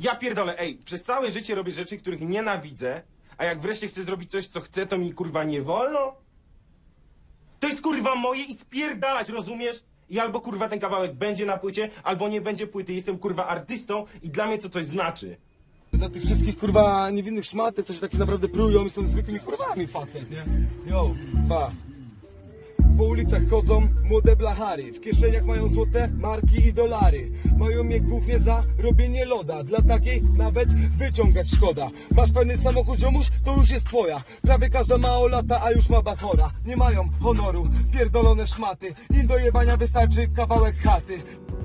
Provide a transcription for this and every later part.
Ja pierdolę, ej, przez całe życie robię rzeczy, których nienawidzę, a jak wreszcie chcę zrobić coś, co chcę, to mi kurwa nie wolno? To jest kurwa moje i spierdalać, rozumiesz? I albo kurwa ten kawałek będzie na płycie, albo nie będzie płyty. Jestem kurwa artystą i dla mnie to coś znaczy. Dla tych wszystkich kurwa niewinnych szmatek, co się tak naprawdę prują i są zwykłymi kurwami facet, nie? Yo, pa. Po ulicach chodzą młode blachary, w kieszeniach mają złote marki i dolary. Mają mnie głównie za robienie loda, dla takiej nawet wyciągać szkoda. Masz pewny samochód, ziomuś, to już jest twoja. Prawie każda mało lata, a już ma bachora. Nie mają honoru, pierdolone szmaty. Im do jebania wystarczy kawałek chaty.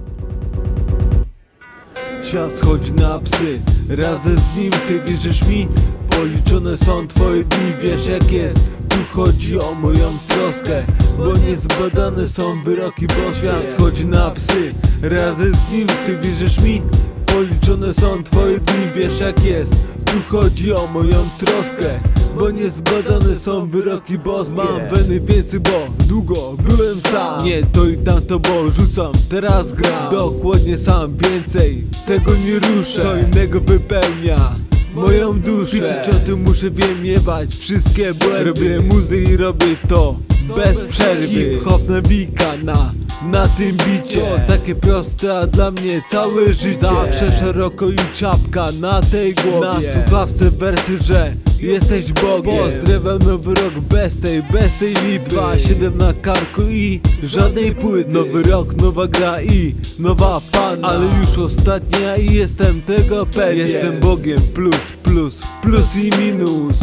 Świat schodzi na psy, razem z nim, ty wierzysz mi? Policzone są twoje dni, wiesz jak jest. Tu chodzi o moją troskę, bo niezbadane są wyroki, bo świat schodzi na psy, razem z nim, ty wierzysz mi? Policzone są twoje dni, wiesz jak jest. Tu chodzi o moją troskę, bo niezbadane są wyroki boskie. Mam weny więcej, bo długo byłem sam. Nie to i tamto, bo rzucam, teraz gram. Dokładnie sam, więcej tego nie ruszę. Co innego wypełnia moją duszę. Pisać o tym muszę, wiem, jebać wszystkie błędy. Robię muzy i robię to bez przerwy. Hip-hop nawika na tym bicie. To takie proste, a dla mnie całe życie. Zawsze szeroko i czapka na tej głowie. Na słuchawce wersy, że jesteś Bogiem. Pozdrawiam nowy rok bez tej lipy. 2-7 na karku i żadnej płyty. Nowy rok, nowa gra i nowa panna, ale już ostatnia i jestem tego pewien. Jestem Bogiem, plus i minus.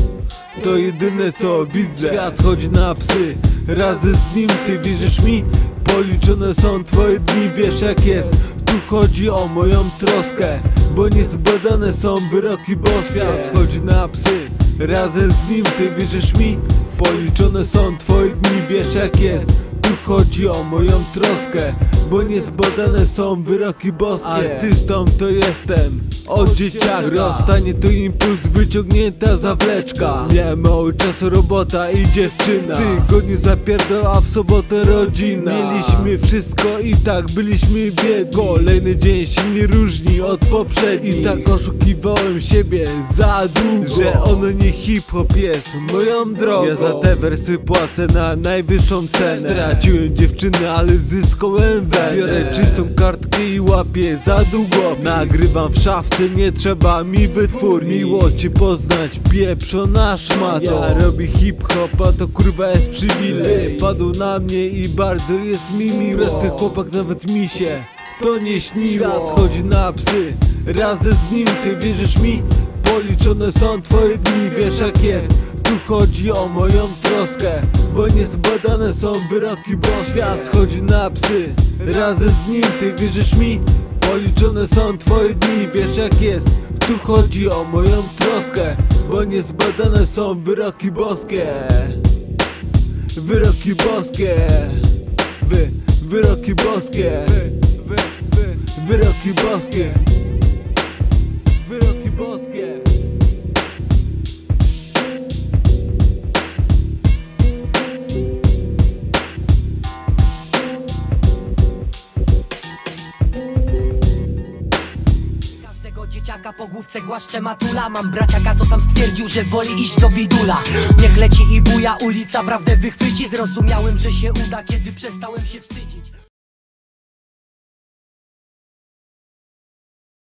To jedyne co widzę. Świat schodzi na psy, razem z nim, ty wierzysz mi? Policzone są twoje dni, wiesz jak jest. Tu chodzi o moją troskę, bo niezbadane są wyroki, bo świat schodzi na psy, razem z nim, ty wierzysz mi? Policzone są twoje dni, wiesz jak jest. Tu chodzi o moją troskę, bo niezbadane są wyroki boskie. Artystą to jestem od dzieciaka. Rozstanie to impuls, wyciągnięta zawleczka. Miałem mało czasu, robota i dziewczyna. W tygodniu zapierdol, a w sobotę rodzina. Mieliśmy wszystko i tak byliśmy biedni. Kolejny dzień się nie różni od poprzednich. I tak oszukiwałem siebie za długo, że ono nie hip-hop jest moją drogą. Ja za te wersy płacę na najwyższą cenę. Straciłem dziewczynę, ale zyskałem wenę. Biorę czystą kartkę i łapię za długo. Nagrywam w szafce, nie trzeba mi wytwórni. Miło cię poznać, pieprzona szmato. Ja robię hip-hop, a to kurwa jest przywilej. Padł na mnie i bardzo jest mi miło. Prosty chłopak, nawet mi się to nie śniło. Świat schodzi na psy, razem z nim, ty wierzysz mi? Policzone są twoje dni, wiesz jak jest. Tu chodzi o moją troskę, bo niezbadane są wyroki, bo świat schodzi na psy, razem z nim, ty wierzysz mi? Policzone są twoje dni, wiesz jak jest. Tu chodzi o moją troskę, bo niezbadane są wyroki boskie. Wyroki boskie. Wyroki boskie. Wyroki boskie. Wyroki boskie. Dzieciaka po główce głaszcze matula. Mam braciaka, co sam stwierdził, że woli iść do bidula. Niech leci i buja, ulica prawdę wychwyci. Zrozumiałem, że się uda, kiedy przestałem się wstydzić.